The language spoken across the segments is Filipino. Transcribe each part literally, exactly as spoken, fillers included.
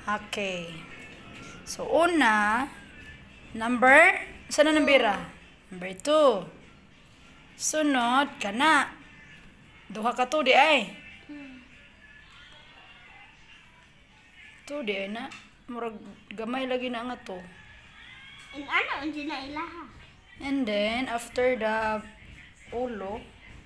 Okay. So, una, number, saan na nambira? Number two. Sunod, kana. Duha ka to di ay. To di ay na. Murag gamay lagi na nga to. And ano, hindi na ilaha. And then, after the ulo,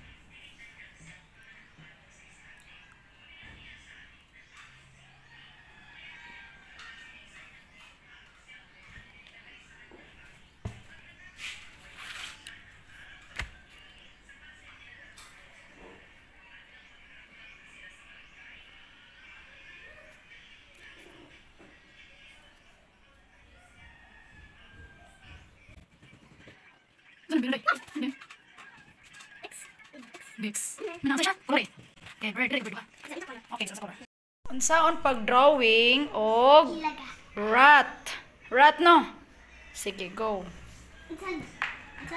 Mix. Minasa siya? Kulay. Okay, very very good. Okay, sa color. Unsaon pag drawing og Ilaga. rat? Rat no? Sige, go. Sa, sa,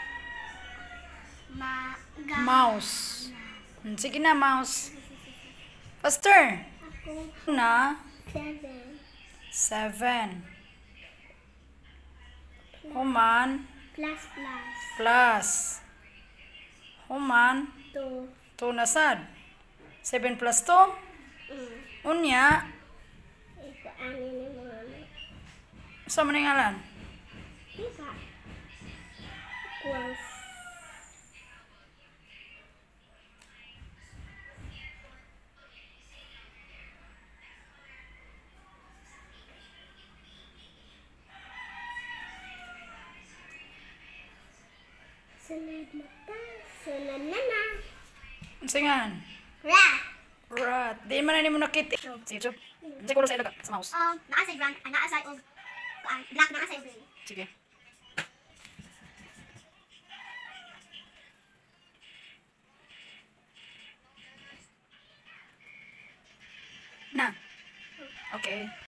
ma, ga. Mouse. Hmm, sige na, mouse. Faster. Ako, Na, seven. seven. Human, Plus, plus. plus. Human, Two. two na sad. seven plus two. Mm. Unya, Ito, ano ni mga ano. sa man ngalan? Ika. Equals. Sunod mata. Sunod na na. Singan. Rat. Rat. Di man na mo nakita. Sige, chup. Sige ko sa ilaga sa mouse. Um, naasay brand, ah, naasay og ah, black naasay og gray. Sige. Na. Okay.